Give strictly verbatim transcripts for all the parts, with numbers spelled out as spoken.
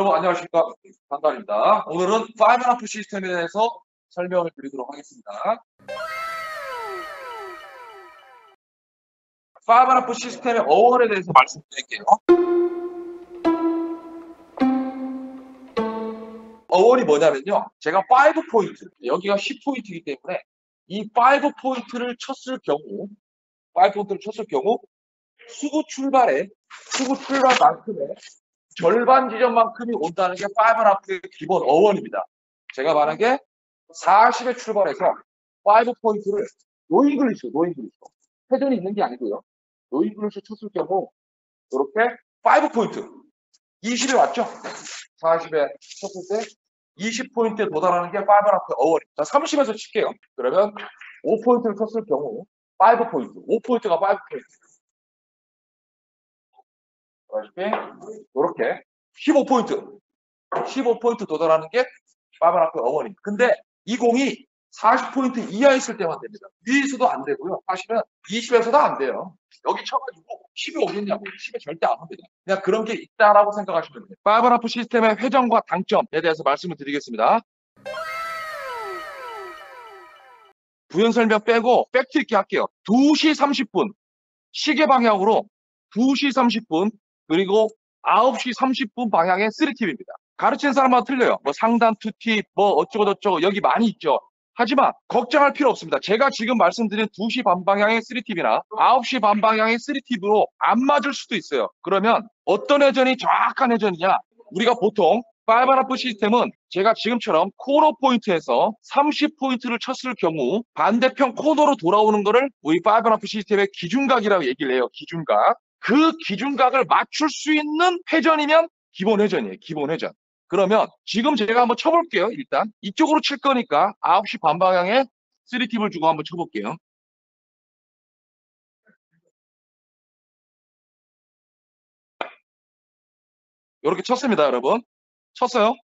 여러분 안녕하십니까, 강단입니다. 오늘은 파이브 앤 하프 시스템에 대해서 설명을 드리도록 하겠습니다. 파이브 앤 하프 시스템의 어원에 대해서 말씀드릴게요. 어원이 뭐냐면요, 제가 오 포인트, 여기가 십 포인트이기 때문에 이 오 포인트를 쳤을 경우 오 포인트를 쳤을 경우 수구 출발에 수구 출발만큼의 절반 지점만큼이 온다는 게 파이브 앤 하프의 기본 어원입니다. 제가 말한 게 사십에 출발해서 오 포인트를 노잉글리시, 노잉글리시 회전이 있는 게 아니고요. 노잉글리시 쳤을 경우 이렇게 오 포인트 이십에 왔죠? 사십에 쳤을 때 이십 포인트에 도달하는 게 파이브 앤 하프의 어원입니다. 자, 삼십에서 칠게요. 그러면 오 포인트를 쳤을 경우 오 포인트, 오 포인트가 오 포인트. 이렇게 십오 포인트, 십오 포인트 도달하는 게 파이브 앤 하프의 어원입니다. 근데 이 공이 사십 포인트 이하에 있을 때만 됩니다. 위에서도 안 되고요. 사실은 이십에서도 안 돼요. 여기 쳐가지고 십이 오겠냐고. 십에 절대 안 옵니다. 그냥 그런 게 있다라고 생각하시면 돼요. 파이브 앤 하프 시스템의 회전과 당점에 대해서 말씀을 드리겠습니다. 부연 설명 빼고 팩트 있게 할게요. 두 시 삼십 분 시계 방향으로 두 시 삼십 분 그리고 아홉 시 삼십 분 방향의 쓰리 팁입니다. 가르치는 사람마다 틀려요. 뭐 상단 투 팁, 뭐 어쩌고 저쩌고 여기 많이 있죠. 하지만 걱정할 필요 없습니다. 제가 지금 말씀드린 두 시 반 방향의 쓰리 팁이나 아홉 시 반 방향의 쓰리 팁으로 안 맞을 수도 있어요. 그러면 어떤 회전이 정확한 회전이냐? 우리가 보통 파이브 앤 하프 시스템은 제가 지금처럼 코너 포인트에서 삼십 포인트를 쳤을 경우 반대편 코너로 돌아오는 거를 우리 파이브 앤 하프 시스템의 기준각이라고 얘기를 해요. 기준각. 그 기준각을 맞출 수 있는 회전이면 기본 회전이에요. 기본 회전. 그러면 지금 제가 한번 쳐볼게요. 일단 이쪽으로 칠 거니까 아홉 시 반 방향에 쓰리 팁을 주고 한번 쳐볼게요. 이렇게 쳤습니다, 여러분. 쳤어요.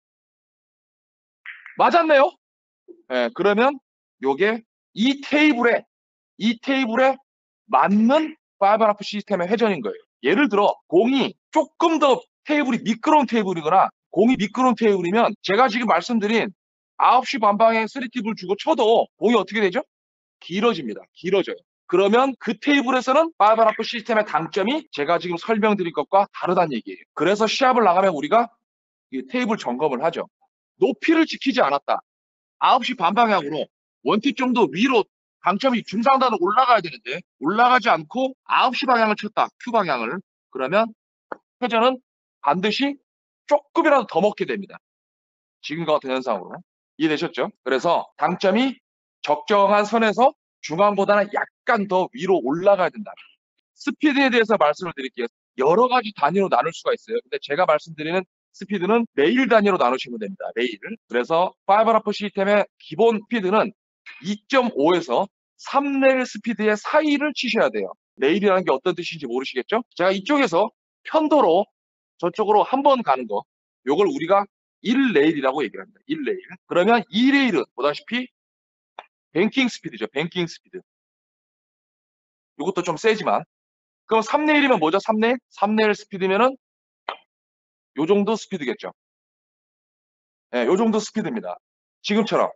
맞았네요. 네, 그러면 요게 이 테이블에 이 테이블에 맞는 파이브 앤 하프 시스템의 회전인 거예요. 예를 들어 공이 조금 더 테이블이 미끄러운 테이블이거나 공이 미끄러운 테이블이면 제가 지금 말씀드린 아홉 시 반 방향에 쓰리 팁을 주고 쳐도 공이 어떻게 되죠? 길어집니다. 길어져요. 그러면 그 테이블에서는 파이브 앤 하프 시스템의 당점이 제가 지금 설명드린 것과 다르다는 얘기예요. 그래서 시합을 나가면 우리가 이 테이블 점검을 하죠. 높이를 지키지 않았다. 아홉 시 반 방향으로 원팁 정도 위로 당점이 중상단으로 올라가야 되는데 올라가지 않고 아홉 시 방향을 쳤다. Q 방향을. 그러면 회전은 반드시 조금이라도 더 먹게 됩니다. 지금과 같은 현상으로. 이해되셨죠? 그래서 당점이 적정한 선에서 중앙보다는 약간 더 위로 올라가야 된다. 스피드에 대해서 말씀을 드릴게요. 여러 가지 단위로 나눌 수가 있어요. 근데 제가 말씀드리는 스피드는 레일 단위로 나누시면 됩니다. 레일. 그래서 파이브 앤 하프 시스템의 기본 스피드는 이 점 오에서 삼 레일 스피드의 사이를 치셔야 돼요. 레일이라는 게 어떤 뜻인지 모르시겠죠? 제가 이쪽에서 편도로 저쪽으로 한 번 가는 거, 요걸 우리가 일 레일이라고 얘기를 합니다. 일 레일. 그러면 이 레일은 보다시피 뱅킹 스피드죠. 뱅킹 스피드. 이것도 좀 세지만. 그럼 삼 레일이면 뭐죠? 삼 레일? 삼 레일 스피드면은 요 정도 스피드겠죠. 예, 네, 요 정도 스피드입니다. 지금처럼.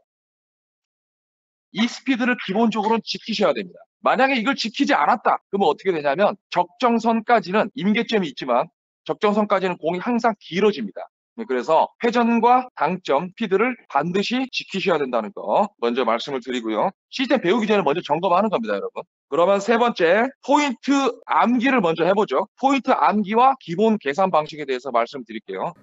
이 스피드를 기본적으로는 지키셔야 됩니다. 만약에 이걸 지키지 않았다. 그러면 어떻게 되냐면 적정선까지는 임계점이 있지만 적정선까지는 공이 항상 길어집니다. 그래서 회전과 당점, 스피드를 반드시 지키셔야 된다는 거 먼저 말씀을 드리고요. 시스템 배우기 전에 먼저 점검하는 겁니다, 여러분. 그러면 세 번째, 포인트 암기를 먼저 해보죠. 포인트 암기와 기본 계산 방식에 대해서 말씀드릴게요.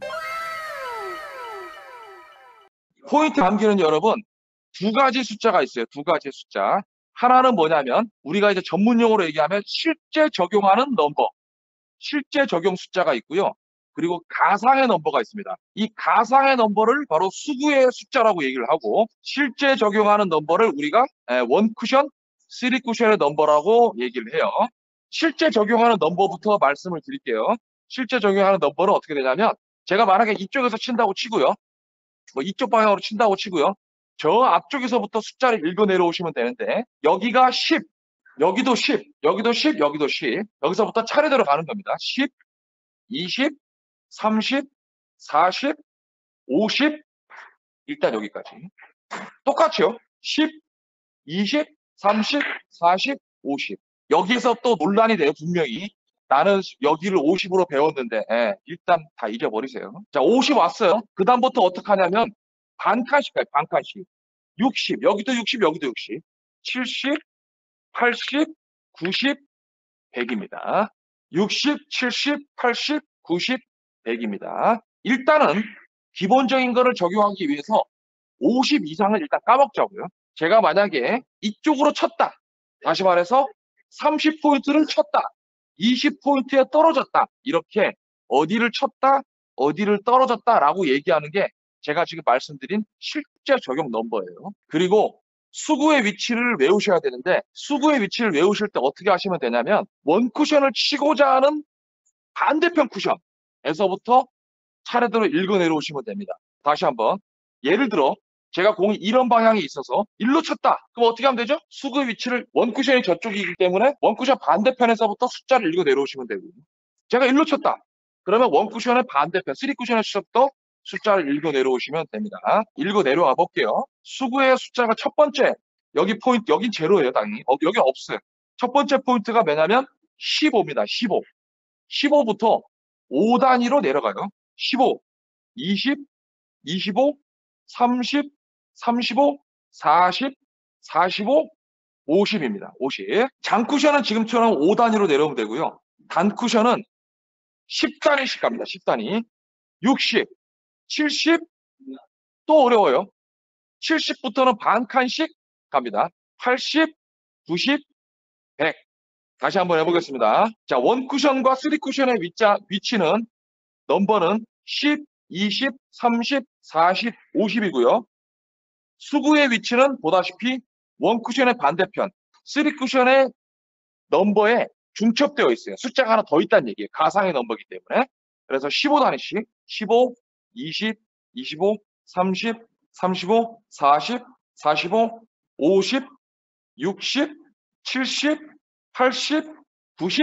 포인트 암기는 여러분 두 가지 숫자가 있어요. 두 가지 숫자. 하나는 뭐냐면 우리가 이제 전문용어로 얘기하면 실제 적용하는 넘버, 실제 적용 숫자가 있고요. 그리고 가상의 넘버가 있습니다. 이 가상의 넘버를 바로 수구의 숫자라고 얘기를 하고 실제 적용하는 넘버를 우리가 원 쿠션, 쓰리 쿠션의 넘버라고 얘기를 해요. 실제 적용하는 넘버부터 말씀을 드릴게요. 실제 적용하는 넘버는 어떻게 되냐면 제가 만약에 이쪽에서 친다고 치고요. 뭐 이쪽 방향으로 친다고 치고요. 저 앞쪽에서부터 숫자를 읽어 내려오시면 되는데 여기가 십, 여기도 십, 여기도 십, 여기도 십. 여기서부터 차례대로 가는 겁니다. 십, 이십, 삼십, 사십, 오십, 일단 여기까지. 똑같죠? 십, 이십, 삼십, 사십, 오십. 여기에서 또 논란이 돼요, 분명히. 나는 여기를 오십으로 배웠는데, 예, 일단 다 잊어버리세요. 자, 오십 왔어요. 그다음부터 어떻게 하냐면, 반칸씩 가요, 반칸씩. 육십, 여기도 육십, 여기도 육십. 칠십, 팔십, 구십, 백입니다. 육십, 칠십, 팔십, 구십, 백입니다. 일단은 기본적인 거를 적용하기 위해서 오십 이상을 일단 까먹자고요. 제가 만약에 이쪽으로 쳤다. 다시 말해서 삼십 포인트를 쳤다. 이십 포인트에 떨어졌다. 이렇게 어디를 쳤다, 어디를 떨어졌다라고 얘기하는 게 제가 지금 말씀드린 실제 적용 넘버예요. 그리고 수구의 위치를 외우셔야 되는데 수구의 위치를 외우실 때 어떻게 하시면 되냐면 원쿠션을 치고자 하는 반대편 쿠션에서부터 차례대로 읽어 내려오시면 됩니다. 다시 한번 예를 들어 제가 공이 이런 방향에 있어서 일로 쳤다. 그럼 어떻게 하면 되죠? 수구의 위치를 원쿠션이 저쪽이기 때문에 원쿠션 반대편에서부터 숫자를 읽어 내려오시면 되고요. 제가 일로 쳤다. 그러면 원쿠션의 반대편, 쓰리쿠션의 숫자부터 숫자를 읽어 내려오시면 됩니다. 읽어 내려와 볼게요. 수구의 숫자가 첫 번째, 여기 포인트, 여긴 제로예요, 당연히. 어, 여기 없어요. 첫 번째 포인트가 뭐냐면 십오입니다. 십오. 십오부터 오 단위로 내려가요. 십오, 이십, 이십오, 삼십, 삼십오, 사십, 사십오, 오십입니다. 오십. 장쿠션은 지금처럼 오 단위로 내려오면 되고요. 단쿠션은 십 단위씩 갑니다. 십 단위. 육십, 칠십, 또 어려워요. 칠십부터는 반 칸씩 갑니다. 팔십, 구십, 백. 다시 한번 해보겠습니다. 자, 원쿠션과 쓰리쿠션의 위자, 위치는 넘버는 십, 이십, 삼십, 사십, 오십이고요. 수구의 위치는 보다시피 원쿠션의 반대편, 쓰리쿠션의 넘버에 중첩되어 있어요. 숫자가 하나 더 있다는 얘기예요. 가상의 넘버이기 때문에. 그래서 십오 단위씩 십오, 이십, 이십오, 삼십, 삼십오, 사십, 사십오, 오십, 육십, 칠십, 팔십, 구십,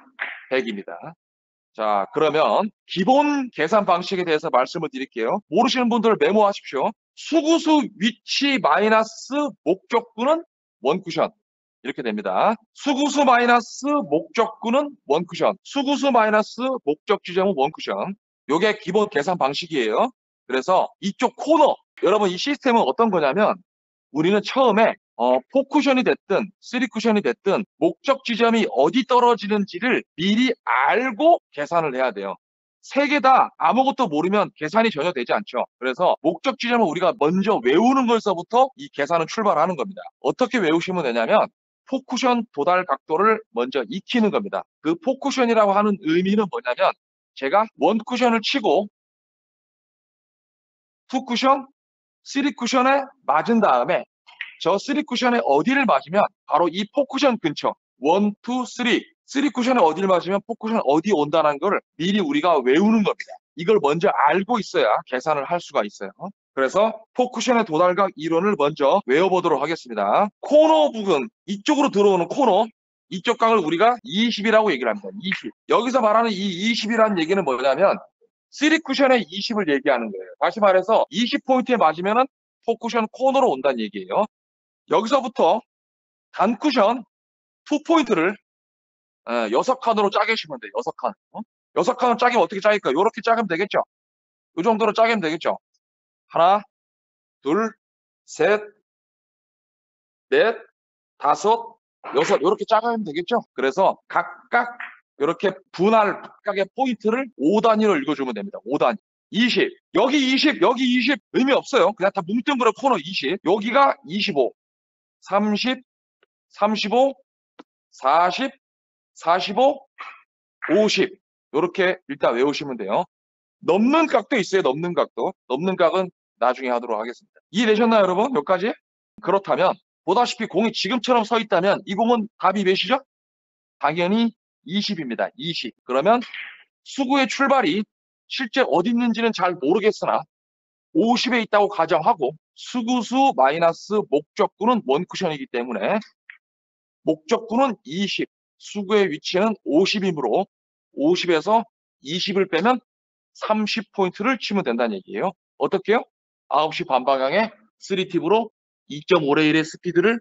백입니다. 자, 그러면 기본 계산 방식에 대해서 말씀을 드릴게요. 모르시는 분들 메모하십시오. 수구수 위치 마이너스 목적구는 원쿠션. 이렇게 됩니다. 수구수 마이너스 목적구는 원쿠션. 수구수 마이너스 목적 지점은 원쿠션. 요게 기본 계산 방식이에요. 그래서 이쪽 코너, 여러분 이 시스템은 어떤 거냐면 우리는 처음에 어, 사 쿠션이 됐든 삼 쿠션이 됐든 목적 지점이 어디 떨어지는지를 미리 알고 계산을 해야 돼요. 세 개 다 아무것도 모르면 계산이 전혀 되지 않죠. 그래서 목적 지점을 우리가 먼저 외우는 것서부터 이 계산은 출발하는 겁니다. 어떻게 외우시면 되냐면 사 쿠션 도달 각도를 먼저 익히는 겁니다. 그 사 쿠션이라고 하는 의미는 뭐냐면 제가 일 쿠션을 치고 이 쿠션, 삼 쿠션에 맞은 다음에 저 삼 쿠션에 어디를 맞으면 바로 이 사 쿠션 근처 일, 이, 삼, 삼 쿠션에 어디를 맞으면 사 쿠션 어디 온다는 걸 미리 우리가 외우는 겁니다. 이걸 먼저 알고 있어야 계산을 할 수가 있어요. 그래서 사 쿠션의 도달각 이론을 먼저 외워보도록 하겠습니다. 코너 부분, 이쪽으로 들어오는 코너, 이쪽 각을 우리가 이십이라고 얘기를 합니다. 이십. 여기서 말하는 이 이십이라는 얘기는 뭐냐면 삼 쿠션의 이십을 얘기하는 거예요. 다시 말해서 이십 포인트에 맞으면 사 쿠션 코너로 온다는 얘기예요. 여기서부터 단쿠션 이 포인트를 여섯 칸으로 짜개시면 돼요. 여섯 칸. 어? 여섯 칸을 짜기면 어떻게 짜길까요? 이렇게 짜기면 되겠죠? 이 정도로 짜기면 되겠죠? 하나, 둘, 셋, 넷, 다섯, 여섯 이렇게 짜가면 되겠죠? 그래서 각각 이렇게 분할 각각의 포인트를 오 단위로 읽어주면 됩니다. 오 단위. 이십. 여기 이십, 여기 이십 의미 없어요. 그냥 다 뭉뚱그려 코너 이십. 여기가 이십오, 삼십, 삼십오, 사십, 사십오, 오십 이렇게 일단 외우시면 돼요. 넘는 각도 있어요. 넘는 각도. 넘는 각은 나중에 하도록 하겠습니다. 이해되셨나요, 여러분? 여기까지? 그렇다면 보다시피 공이 지금처럼 서 있다면 이 공은 답이 몇이죠? 당연히 이십입니다. 이십. 그러면 수구의 출발이 실제 어디 있는지는 잘 모르겠으나 오십에 있다고 가정하고 수구수 마이너스 목적구는 원쿠션이기 때문에 목적구는 이십, 수구의 위치는 오십이므로 오십에서 이십을 빼면 삼십 포인트를 치면 된다는 얘기예요. 어떻게요? 아홉 시 반 방향에 삼 팁으로 이 점 오 레일의 스피드를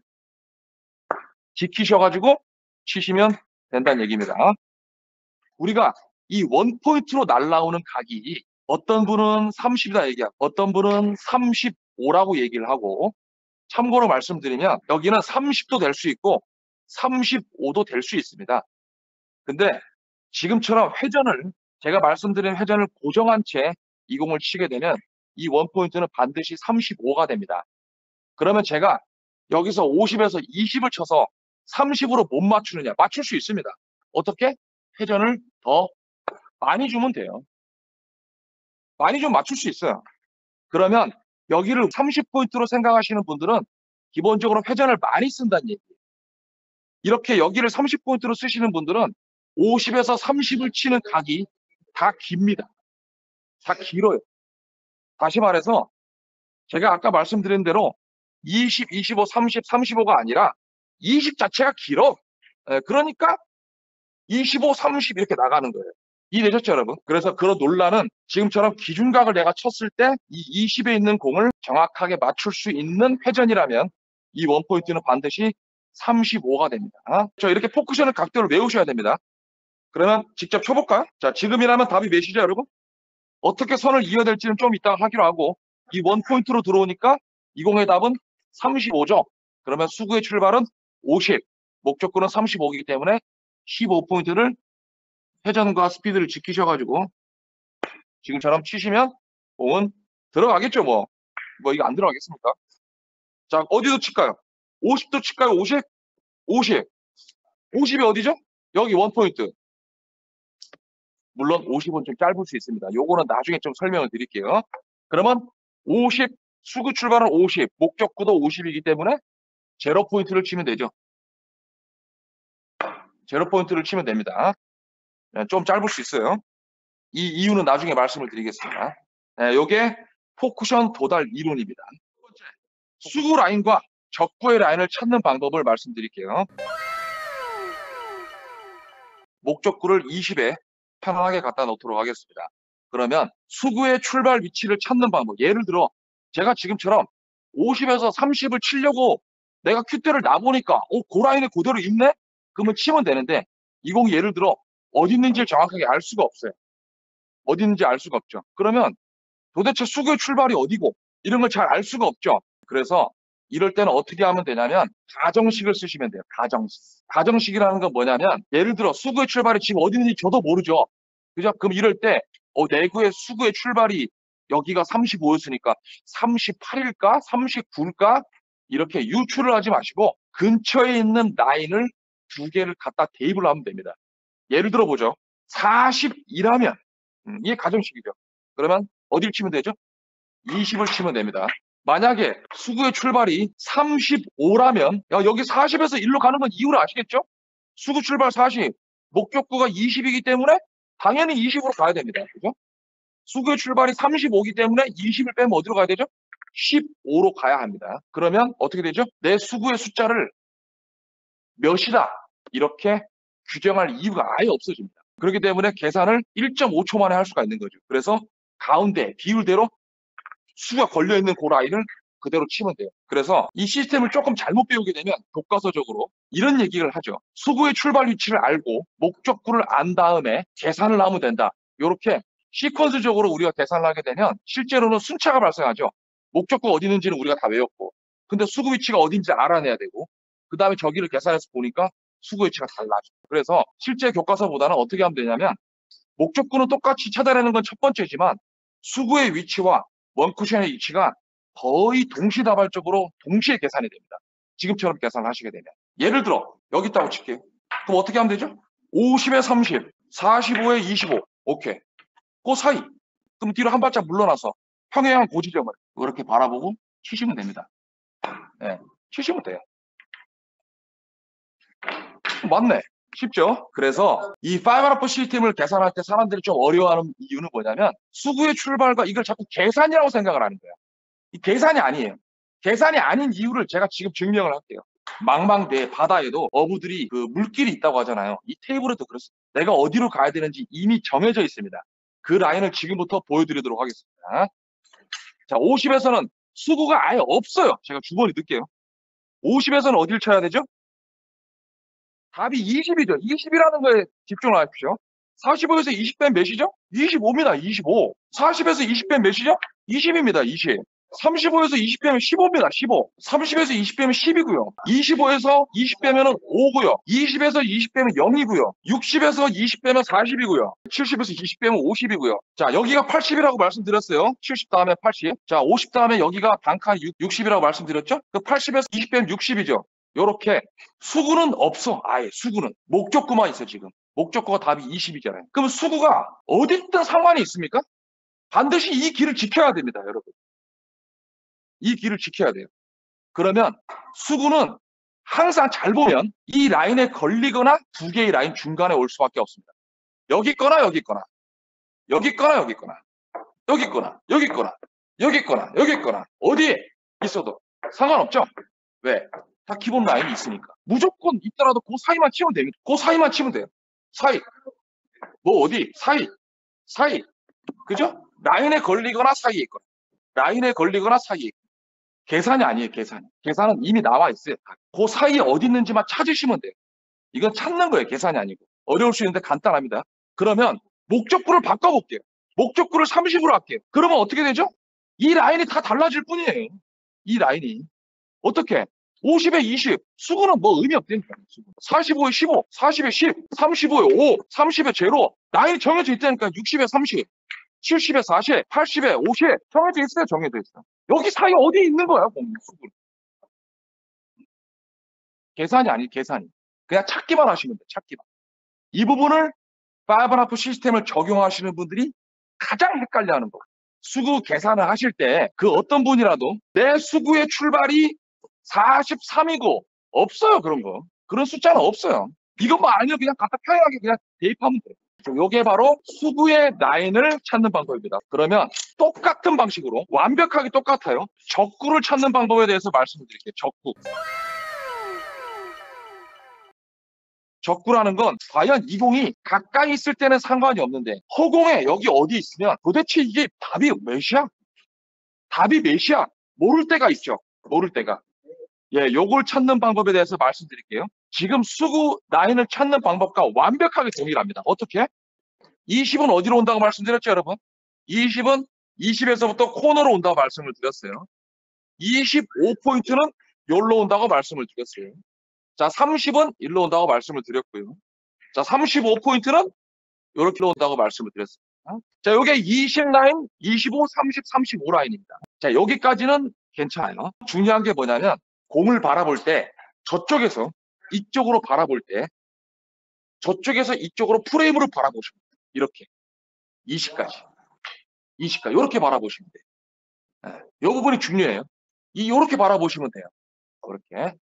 지키셔가지고 치시면 된다는 얘기입니다. 우리가 이 원포인트로 날라오는 각이 어떤 분은 삼십이다 얘기하고 어떤 분은 삼십오라고 얘기를 하고, 참고로 말씀드리면 여기는 삼십도 될 수 있고 삼십오도 될 수 있습니다. 근데 지금처럼 회전을, 제가 말씀드린 회전을 고정한 채 이 공을 치게 되면 이 원포인트는 반드시 삼십오가 됩니다. 그러면 제가 여기서 오십에서 이십을 쳐서 삼십으로 못 맞추느냐? 맞출 수 있습니다. 어떻게? 회전을 더 많이 주면 돼요. 많이 좀 맞출 수 있어요. 그러면 여기를 삼십 포인트로 생각하시는 분들은 기본적으로 회전을 많이 쓴다는 얘기예요. 이렇게 여기를 삼십 포인트로 쓰시는 분들은 오십에서 삼십을 치는 각이 다 깁니다. 다 길어요. 다시 말해서 제가 아까 말씀드린 대로 이십, 이십오, 삼십, 삼십오가 아니라 이십 자체가 길어. 에, 그러니까 이십오, 삼십 이렇게 나가는 거예요. 이해되셨죠, 여러분? 그래서 그런 논란은 지금처럼 기준각을 내가 쳤을 때 이 이십에 있는 공을 정확하게 맞출 수 있는 회전이라면 이 원포인트는 반드시 삼십오가 됩니다. 자, 이렇게 포크션의 각도를 외우셔야 됩니다. 그러면 직접 쳐볼까요? 자, 지금이라면 답이 몇이죠, 여러분? 어떻게 선을 이어야 될지는 좀 이따가 하기로 하고, 이 원포인트로 들어오니까 이 공의 답은 삼십오죠. 그러면 수구의 출발은 오십, 목적구는 삼십오이기 때문에 십오 포인트를 회전과 스피드를 지키셔가지고 지금처럼 치시면 공은 들어가겠죠. 뭐, 뭐 이거 안 들어가겠습니까? 자, 어디도 칠까요? 오십도 칠까요? 오십? 오십. 오십이 어디죠? 여기 원포인트. 물론 오십은 좀 짧을 수 있습니다. 요거는 나중에 좀 설명을 드릴게요. 그러면 오십, 수구 출발은 오십, 목적구도 오십이기 때문에 제로 포인트를 치면 되죠. 제로 포인트를 치면 됩니다. 좀 짧을 수 있어요. 이 이유는 나중에 말씀을 드리겠습니다. 네, 요게 포쿠션 도달 이론입니다. 첫 번째, 수구 라인과 적구의 라인을 찾는 방법을 말씀드릴게요. 목적구를 이십에 편안하게 갖다 놓도록 하겠습니다. 그러면 수구의 출발 위치를 찾는 방법, 예를 들어 제가 지금처럼 오십에서 삼십을 치려고 내가 큐대를 놔보니까 어, 그 라인에 그대로 있네? 그러면 치면 되는데 이 공이 예를 들어 어디 있는지를 정확하게 알 수가 없어요. 어디 있는지 알 수가 없죠. 그러면 도대체 수구의 출발이 어디고 이런 걸 잘 알 수가 없죠. 그래서 이럴 때는 어떻게 하면 되냐면 가정식을 쓰시면 돼요. 가정식. 가정식이라는 건 뭐냐면 예를 들어 수구의 출발이 지금 어디 있는지 저도 모르죠. 그죠? 그럼 이럴 때 어, 내구의 수구의 출발이 여기가 삼십오였으니까 삼십팔일까? 삼십구일까? 이렇게 유추를 하지 마시고 근처에 있는 라인을 두 개를 갖다 대입을 하면 됩니다. 예를 들어 보죠. 사십이라면 음, 이게 가정식이죠. 그러면 어딜 치면 되죠? 이십을 치면 됩니다. 만약에 수구의 출발이 삼십오라면 야, 여기 사십에서 일로 가는 건 이유를 아시겠죠? 수구 출발 사십, 목적구가 이십이기 때문에 당연히 이십으로 가야 됩니다. 그죠? 수구의 출발이 삼십오이기 때문에 이십을 빼면 어디로 가야 되죠? 십오로 가야 합니다. 그러면 어떻게 되죠? 내 수구의 숫자를 몇이다 이렇게 규정할 이유가 아예 없어집니다. 그렇기 때문에 계산을 일 점 오 초 만에 할 수가 있는 거죠. 그래서 가운데 비율대로 수가 걸려있는 그 라인을 그대로 치면 돼요. 그래서 이 시스템을 조금 잘못 배우게 되면 교과서적으로 이런 얘기를 하죠. 수구의 출발 위치를 알고 목적구를 안 다음에 계산을 하면 된다. 이렇게 시퀀스적으로 우리가 계산을 하게 되면 실제로는 순차가 발생하죠. 목적구가 어디 있는지는 우리가 다 외웠고 근데 수구 위치가 어딘지 알아내야 되고 그 다음에 저기를 계산해서 보니까 수구 위치가 달라져. 그래서 실제 교과서보다는 어떻게 하면 되냐면 목적구는 똑같이 찾아내는 건 첫 번째지만 수구의 위치와 원쿠션의 위치가 거의 동시다발적으로 동시에 계산이 됩니다. 지금처럼 계산을 하시게 되면. 예를 들어 여기 있다고 칠게요. 그럼 어떻게 하면 되죠? 오십에 삼십, 사십오에 이십오. 오케이. 그 사이. 그럼 뒤로 한 발짝 물러나서 평행한 고지점을 이렇게 바라보고 치시면 됩니다. 네, 치시면 돼요. 맞네. 쉽죠? 그래서 이 파이브 앤 하프 시스템을 계산할 때 사람들이 좀 어려워하는 이유는 뭐냐면 수구의 출발과 이걸 자꾸 계산이라고 생각을 하는 거야. 이 계산이 아니에요. 계산이 아닌 이유를 제가 지금 증명을 할게요. 망망대해 바다에도 어부들이 그 물길이 있다고 하잖아요. 이 테이블에도 그렇습니다. 내가 어디로 가야 되는지 이미 정해져 있습니다. 그 라인을 지금부터 보여드리도록 하겠습니다. 자, 오십에서는 수구가 아예 없어요. 제가 주머니 넣을게요. 오십에서는 어디를 쳐야 되죠? 답이 이십이죠. 이십이라는 거에 집중을 하십시오. 사십오에서 이십 빼면 몇이죠? 이십오입니다. 이십오. 사십에서 이십 빼면 몇이죠? 이십입니다. 이십. 삼십오에서 이십 빼면 십오입니다. 십오. 삼십에서 이십 빼면 십이고요. 이십오에서 이십 빼면 오고요. 이십에서 이십 빼면 영이고요. 육십에서 이십 빼면 사십이고요. 칠십에서 이십 빼면 오십이고요. 자, 여기가 팔십이라고 말씀드렸어요. 칠십 다음에 팔십. 자, 오십 다음에 여기가 단칸 육십이라고 말씀드렸죠? 그 팔십에서 이십 빼면 육십이죠. 요렇게 수구는 없어. 아예 수구는. 목적구만 있어 지금. 목적구가 답이 이십이잖아요. 그럼 수구가 어디 있든 상관이 있습니까? 반드시 이 길을 지켜야 됩니다, 여러분. 이 길을 지켜야 돼요. 그러면 수구는 항상 잘 보면 이 라인에 걸리거나 두 개의 라인 중간에 올 수밖에 없습니다. 여기 있거나 여기 있거나 여기 있거나 여기 있거나 여기 있거나 여기 있거나 여기 있거나 여기 있거나 어디에 있어도 상관없죠? 왜? 다 기본 라인이 있으니까. 무조건 있더라도 그 사이만 치면 됩니다. 그 사이만 치면 돼요. 사이. 뭐 어디? 사이. 사이. 그죠? 라인에 걸리거나 사이에 있거나. 라인에 걸리거나 사이에 있거나. 계산이 아니에요, 계산이. 계산은 이미 나와 있어요. 그 사이에 어디 있는지만 찾으시면 돼요. 이건 찾는 거예요, 계산이 아니고. 어려울 수 있는데 간단합니다. 그러면 목적구를 바꿔볼게요. 목적구를 삼십으로 할게요. 그러면 어떻게 되죠? 이 라인이 다 달라질 뿐이에요. 이 라인이. 어떻게? 오십에 이십. 수구는 뭐 의미 없다니까. 사십오에 십오, 사십에 십, 삼십오에 오, 삼십에 제로. 라인이 정해져 있다니까. 육십에 삼십, 칠십에 사십, 팔십에 오십. 정해져 있어요. 정해져 있어. 여기 사이 어디에 있는 거야, 수구는. 계산이 아니, 계산이. 그냥 찾기만 하시면 돼, 찾기만. 이 부분을 파이브 앤 하프 시스템을 적용하시는 분들이 가장 헷갈려하는 거. 수구 계산을 하실 때 그 어떤 분이라도 내 수구의 출발이 사십삼이고 없어요, 그런 거. 그런 숫자는 없어요. 이것만 아니면 그냥 갖다 편하게 그냥 대입하면 돼요. 이게 바로 수구의 라인을 찾는 방법입니다. 그러면 똑같은 방식으로 완벽하게 똑같아요. 적구를 찾는 방법에 대해서 말씀을 드릴게요. 적구. 적구라는 건 과연 이 공이 가까이 있을 때는 상관이 없는데 허공에 여기 어디 있으면 도대체 이게 답이 몇이야? 답이 몇이야? 모를 때가 있죠. 모를 때가. 예, 요걸 찾는 방법에 대해서 말씀드릴게요. 지금 수구 라인을 찾는 방법과 완벽하게 동일합니다. 어떻게? 이십은 어디로 온다고 말씀드렸죠, 여러분? 이십은 이십에서부터 코너로 온다고 말씀을 드렸어요. 이십오 포인트는 여기로 온다고 말씀을 드렸어요. 자, 삼십은 일로 온다고 말씀을 드렸고요. 자, 삼십오 포인트는 이렇게 온다고 말씀을 드렸습니다. 자, 요게 이십 라인, 이십오, 삼십, 삼십오 라인입니다. 자, 여기까지는 괜찮아요. 중요한 게 뭐냐면 공을 바라볼 때 저쪽에서 이쪽으로 바라볼 때 저쪽에서 이쪽으로 프레임으로 바라보시면 돼요. 이렇게 이십까지 이십까지 이렇게 바라보시면 돼요. 이 부분이 중요해요. 이 이렇게 바라보시면 돼요. 이렇게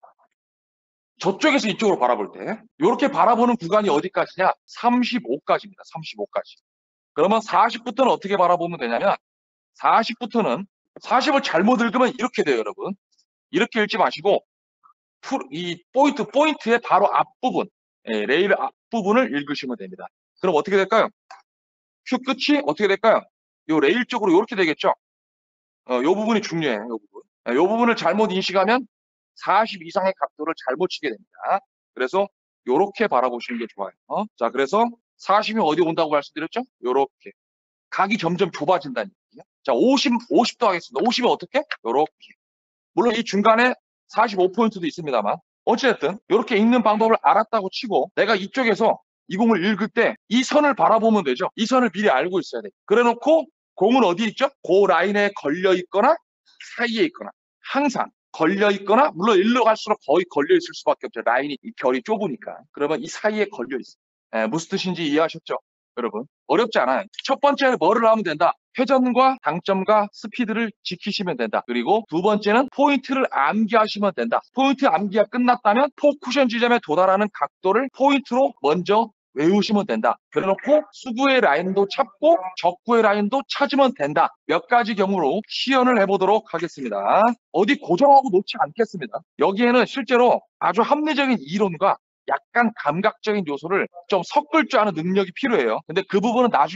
저쪽에서 이쪽으로 바라볼 때 이렇게 바라보는 구간이 어디까지냐? 삼십오까지입니다. 삼십오까지. 그러면 사십부터는 어떻게 바라보면 되냐면 사십부터는 사십을 잘못 읽으면 이렇게 돼요, 여러분. 이렇게 읽지 마시고 이 포인트, 포인트의 바로 앞부분, 예, 레일 앞부분을 읽으시면 됩니다. 그럼 어떻게 될까요? 큐 끝이 어떻게 될까요? 이 레일 쪽으로 이렇게 되겠죠? 어, 이 부분이 중요해요, 이 부분. 이 부분을 잘못 인식하면 사십 이상의 각도를 잘못 치게 됩니다. 그래서 이렇게 바라보시는 게 좋아요. 어? 자, 그래서 사십이 어디 온다고 말씀드렸죠? 이렇게. 각이 점점 좁아진다는 얘기예요. 자, 오십, 오십도 하겠습니다. 오십은 어떻게? 이렇게. 물론 이 중간에 사십오 포인트도 있습니다만 어쨌든 이렇게 읽는 방법을 알았다고 치고 내가 이쪽에서 이 공을 읽을 때 이 선을 바라보면 되죠. 이 선을 미리 알고 있어야 돼요. 그래놓고 공은 어디 있죠? 그 라인에 걸려 있거나 사이에 있거나 항상 걸려 있거나 물론 일로 갈수록 거의 걸려 있을 수밖에 없죠. 라인이 이 결이 좁으니까. 그러면 이 사이에 걸려 있어요. 에, 무슨 뜻인지 이해하셨죠? 여러분 어렵지 않아요. 첫 번째는 뭐를 하면 된다? 회전과 당점과 스피드를 지키시면 된다. 그리고 두 번째는 포인트를 암기하시면 된다. 포인트 암기가 끝났다면 포쿠션 지점에 도달하는 각도를 포인트로 먼저 외우시면 된다. 그래놓고 수구의 라인도 찾고 적구의 라인도 찾으면 된다. 몇 가지 경우로 시연을 해보도록 하겠습니다. 어디 고정하고 놓지 않겠습니다. 여기에는 실제로 아주 합리적인 이론과 약간 감각적인 요소를 좀 섞을 줄 아는 능력이 필요해요. 근데 그 부분은 나중에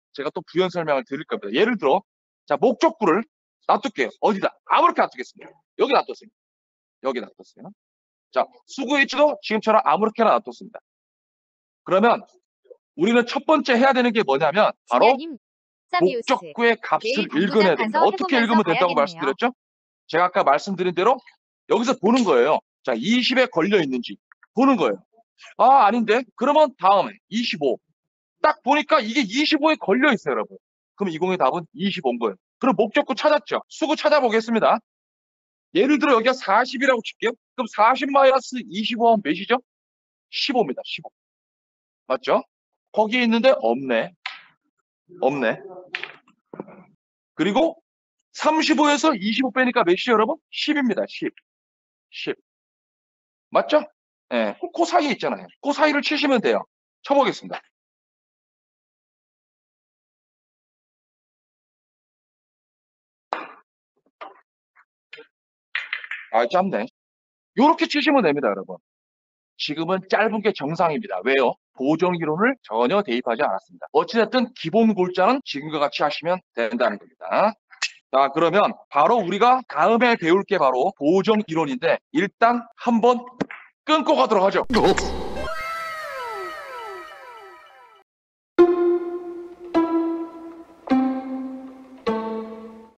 제가 또 부연 설명을 드릴 겁니다. 예를 들어, 자, 목적구를 놔둘게요. 어디다? 아무렇게 놔두겠습니다. 여기 놔뒀습니다. 여기 놔뒀어요. 자, 수구 H도 지금처럼 아무렇게나 놔뒀습니다. 그러면 우리는 첫 번째 해야 되는 게 뭐냐면 바로 목적구의 값을 읽어내야 됩니다. 어떻게 읽으면 된다고 말씀드렸죠? 제가 아까 말씀드린 대로 여기서 보는 거예요. 자, 이십에 걸려 있는지 보는 거예요. 아, 아닌데? 그러면 다음에 이십오. 딱 보니까 이게 이십오에 걸려 있어요, 여러분. 그럼 이공의 답은 이십오인 거예요. 그럼 목적구 찾았죠? 수구 찾아보겠습니다. 예를 들어 여기가 사십이라고 칠게요. 그럼 사십 마이너스 이십오 하면 몇이죠? 십오입니다. 십오. 맞죠? 거기에 있는데 없네. 없네. 그리고 삼십오에서 이십오 빼니까 몇이죠, 여러분? 십입니다. 십. 십. 맞죠? 예, 네, 그 사이에 있잖아요. 그 사이를 치시면 돼요. 쳐보겠습니다. 아, 짧네. 요렇게 치시면 됩니다, 여러분. 지금은 짧은 게 정상입니다. 왜요? 보정 이론을 전혀 대입하지 않았습니다. 어찌됐든 기본 골자는 지금과 같이 하시면 된다는 겁니다. 자, 그러면 바로 우리가 다음에 배울 게 바로 보정 이론인데 일단 한번 끊고 가도록 하죠.